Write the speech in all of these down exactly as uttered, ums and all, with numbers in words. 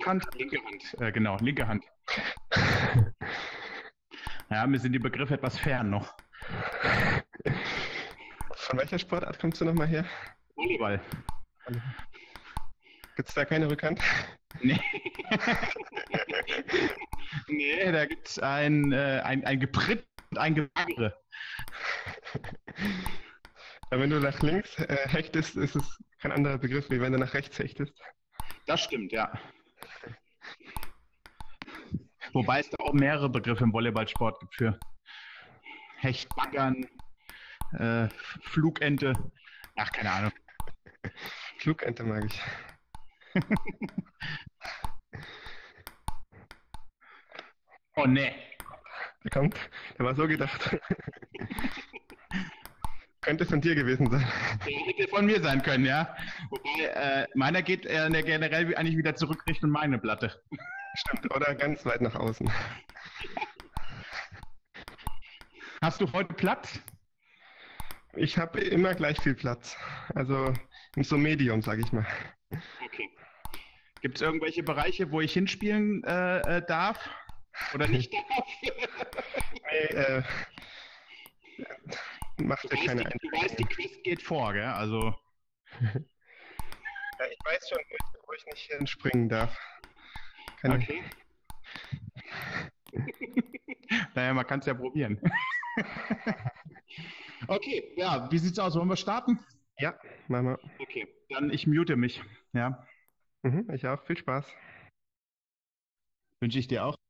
Hand, linke Hand, äh, genau, linke Hand. Ja, mir sind die Begriffe etwas fern noch. Von welcher Sportart kommst du nochmal her? Volleyball. Gibt es da keine Rückhand? Nee. Nee, da gibt es ein, äh, ein, ein Gepritt und ein Gewagere. Ja, wenn du nach links äh, hechtest, ist es kein anderer Begriff, wie wenn du nach rechts hechtest. Das stimmt, ja. Wobei es da auch mehrere Begriffe im Volleyballsport gibt für Hechtbaggern, äh, Flugente. Ach, keine Ahnung. Flugente mag ich. Oh, nee. Der kommt. Der war so gedacht. Könnte von dir gewesen sein. Der hätte von mir sein können, ja. Wobei, äh, meiner geht äh, generell eigentlich wieder zurück Richtung meine Platte. Stimmt, oder ganz weit nach außen. Hast du heute Platz? Ich habe immer gleich viel Platz. Also so Medium, sage ich mal. Okay. Gibt es irgendwelche Bereiche, wo ich hinspielen äh, äh, darf? Oder nicht darf? Nee, äh, mach Du dir weißt, keine die, du weißt, die Einschränkungen. Quest geht vor, gell? Also, Ja, ich weiß schon, wo ich, wo ich nicht hinspringen darf. Keine, okay. Naja, man kann es ja probieren. Okay, ja, wie sieht's aus? Wollen wir starten? Ja, Mama. Okay, dann ich mute mich. Ja, Mhm, ich auch. Viel Spaß. wünsche ich dir auch.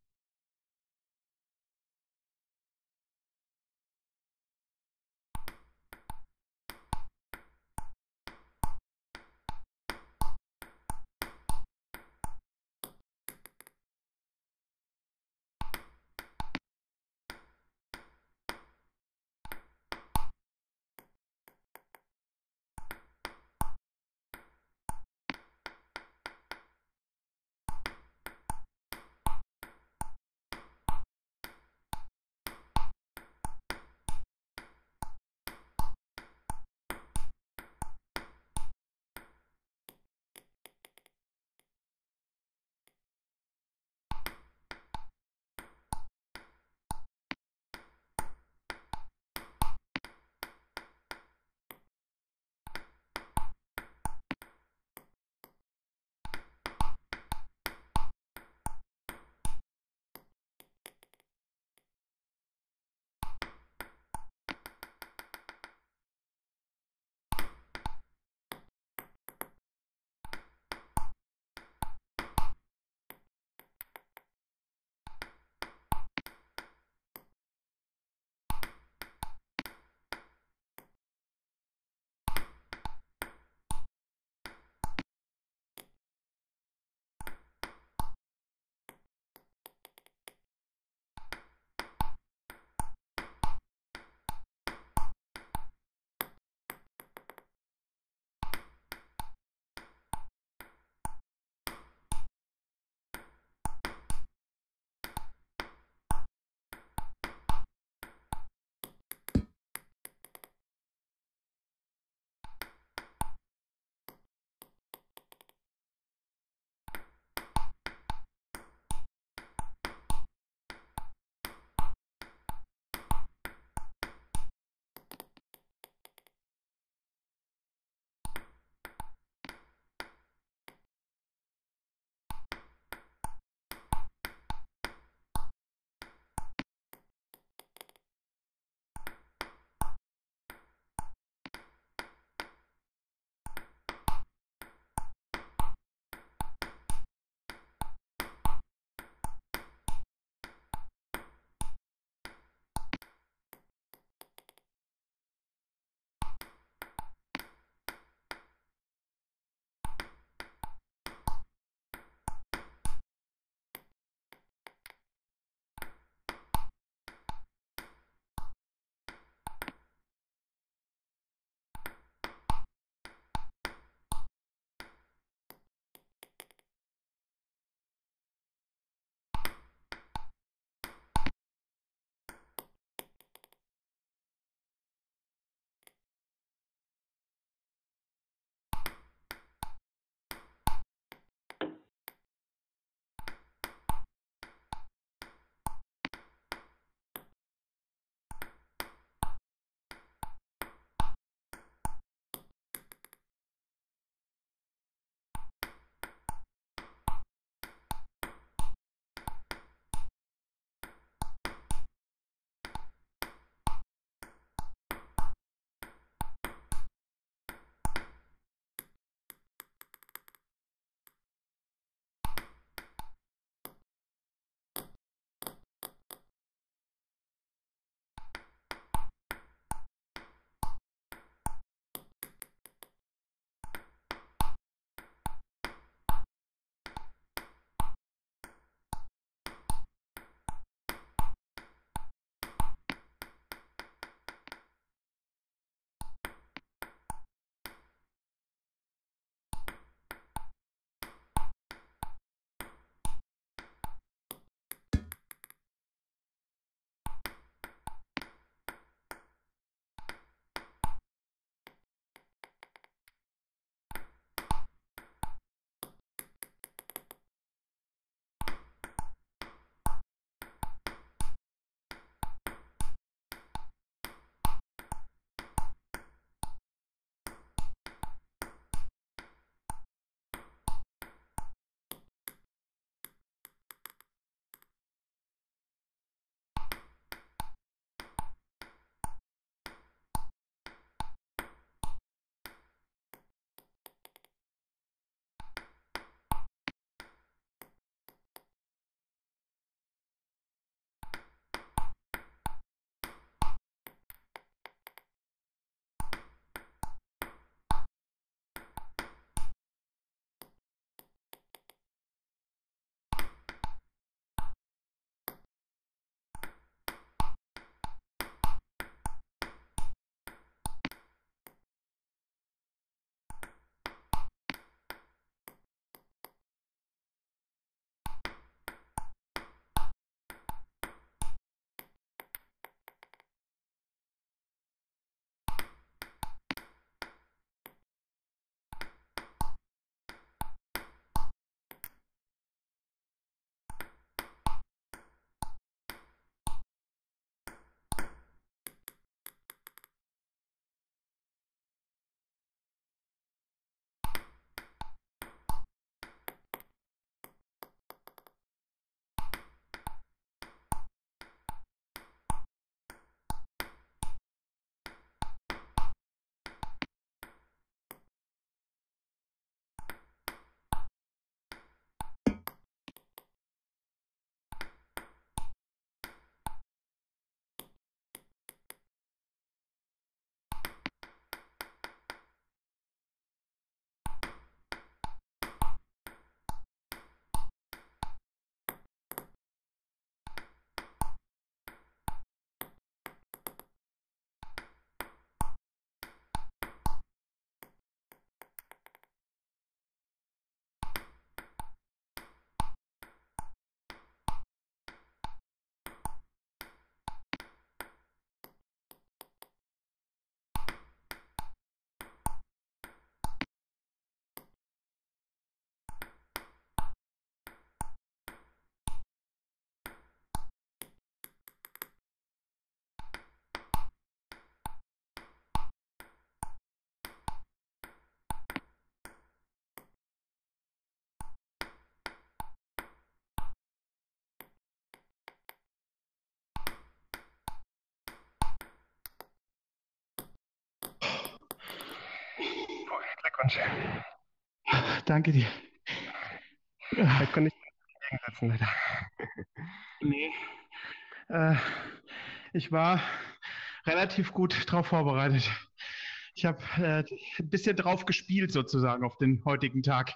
Glückwunsch. Danke dir. Da konnte ich nicht gegensetzen, leider. Nee. Äh, ich war relativ gut drauf vorbereitet. Ich habe äh, ein bisschen drauf gespielt sozusagen auf den heutigen Tag.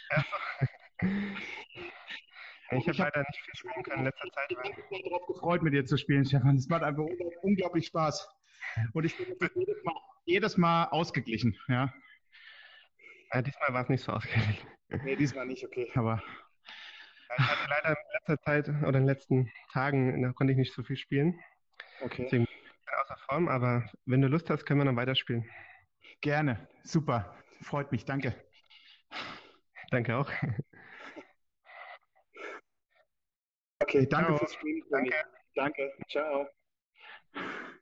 Ich habe Ich habe leider nicht viel spielen können in letzter Zeit, mich weil sehr darauf gefreut, mit dir zu spielen, Stefan. Es macht einfach ungl- unglaublich Spaß. Und ich bin jetzt jedes Mal, jedes Mal ausgeglichen. Ja. ja, diesmal war es nicht so ausgeglichen. Nee, diesmal nicht, okay. Aber Ja, ich hatte leider in letzter Zeit oder in den letzten Tagen, da konnte ich nicht so viel spielen. okay. Deswegen bin ich außer Form, aber wenn du Lust hast, können wir noch weiterspielen. Gerne. Super. Freut mich. Danke. Danke auch. Okay, danke Ciao. fürs Spielen, Toni. Danke. Danke. Ciao.